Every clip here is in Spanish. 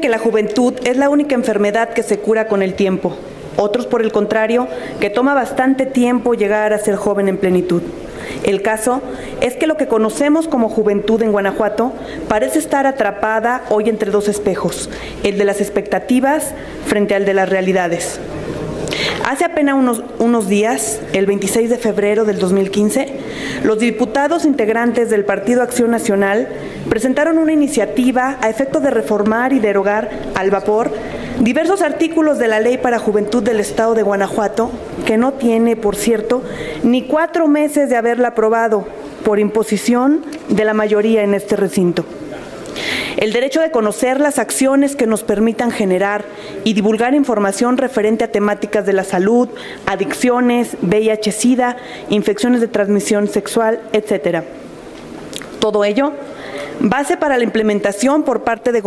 que la juventud es la única enfermedad que se cura con el tiempo. Otros, por el contrario, que toma bastante tiempo llegar a ser joven en plenitud. El caso es que lo que conocemos como juventud en Guanajuato parece estar atrapada hoy entre dos espejos, el de las expectativas frente al de las realidades. Hace apenas unos días, el 26 de febrero del 2015, los diputados integrantes del Partido Acción Nacional presentaron una iniciativa a efecto de reformar y derogar al vapor diversos artículos de la Ley para Juventud del Estado de Guanajuato, que no tiene, por cierto, ni 4 meses de haberla aprobado por imposición de la mayoría en este recinto. El derecho de conocer las acciones que nos permitan generar y divulgar información referente a temáticas de la salud, adicciones, VIH-Sida, infecciones de transmisión sexual, etc. Todo ello, base para la implementación por parte de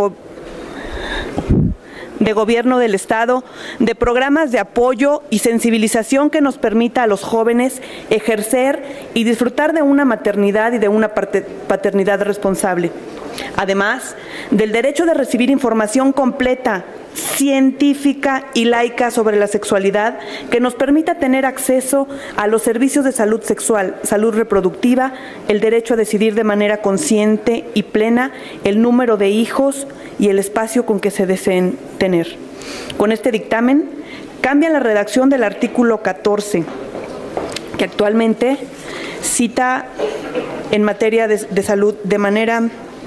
Gobierno del Estado de programas de apoyo y sensibilización que nos permita a los jóvenes ejercer y disfrutar de una maternidad y de una paternidad responsable. Además del derecho de recibir información completa, científica y laica sobre la sexualidad que nos permita tener acceso a los servicios de salud sexual, salud reproductiva, el derecho a decidir de manera consciente y plena el número de hijos y el espacio con que se deseen tener. Con este dictamen cambia la redacción del artículo 14, que actualmente cita en materia de salud de manera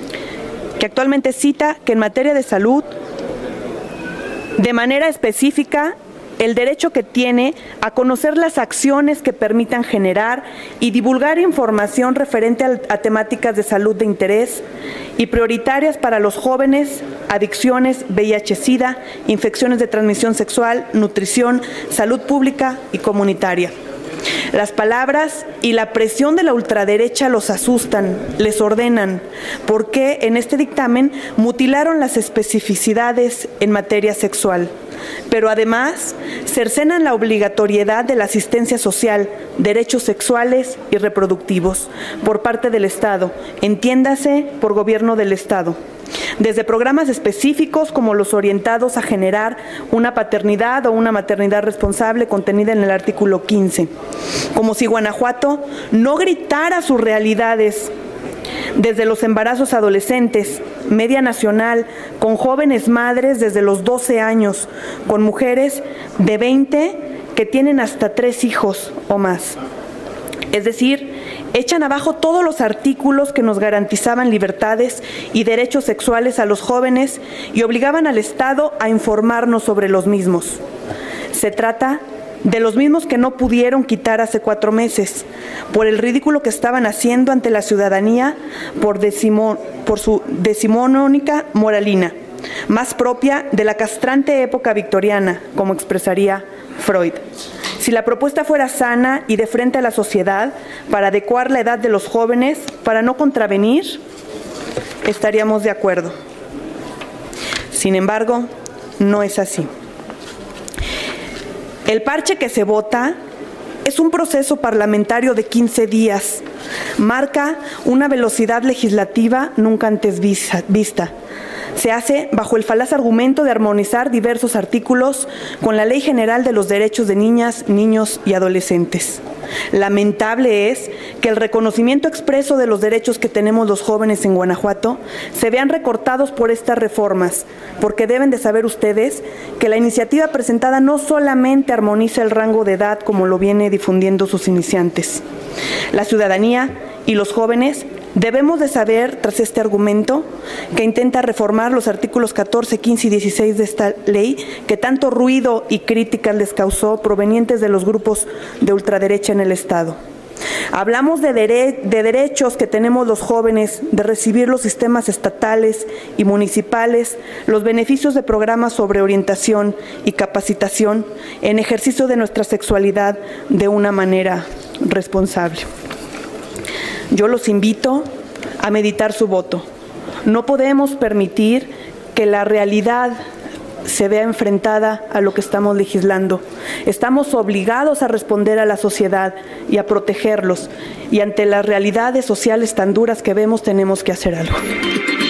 específica el derecho que tiene a conocer las acciones que permitan generar y divulgar información referente a temáticas de salud de interés y prioritarias para los jóvenes, adicciones, VIH-Sida, infecciones de transmisión sexual, nutrición, salud pública y comunitaria. Las palabras y la presión de la ultraderecha los asustan, les ordenan, porque en este dictamen mutilaron las especificidades en materia sexual, pero además cercenan la obligatoriedad de la asistencia social, derechos sexuales y reproductivos por parte del Estado, entiéndase por Gobierno del Estado. Desde programas específicos como los orientados a generar una paternidad o una maternidad responsable contenida en el artículo 15. Como si Guanajuato no gritara sus realidades, desde los embarazos adolescentes, media nacional, con jóvenes madres desde los 12 años, con mujeres de 20 que tienen hasta 3 hijos o más. Es decir, echan abajo todos los artículos que nos garantizaban libertades y derechos sexuales a los jóvenes y obligaban al Estado a informarnos sobre los mismos. Se trata de los mismos que no pudieron quitar hace 4 meses, por el ridículo que estaban haciendo ante la ciudadanía por su decimonónica moralina, más propia de la castrante época victoriana, como expresaría Freud. Si la propuesta fuera sana y de frente a la sociedad, para adecuar la edad de los jóvenes, para no contravenir, estaríamos de acuerdo. Sin embargo, no es así. El parche que se vota es un proceso parlamentario de 15 días. Marca una velocidad legislativa nunca antes vista. Se hace bajo el falaz argumento de armonizar diversos artículos con la Ley General de los Derechos de Niñas, Niños y Adolescentes. Lamentable es que el reconocimiento expreso de los derechos que tenemos los jóvenes en Guanajuato se vean recortados por estas reformas, porque deben de saber ustedes que la iniciativa presentada no solamente armoniza el rango de edad como lo viene difundiendo sus iniciantes. La ciudadanía y los jóvenes debemos de saber, tras este argumento, que intenta reformar los artículos 14, 15 y 16 de esta ley, que tanto ruido y críticas les causó provenientes de los grupos de ultraderecha en el Estado. Hablamos de derechos que tenemos los jóvenes, de recibir los sistemas estatales y municipales, los beneficios de programas sobre orientación y capacitación en ejercicio de nuestra sexualidad de una manera responsable. Yo los invito a meditar su voto. No podemos permitir que la realidad se vea enfrentada a lo que estamos legislando. Estamos obligados a responder a la sociedad y a protegerlos. Y ante las realidades sociales tan duras que vemos, tenemos que hacer algo.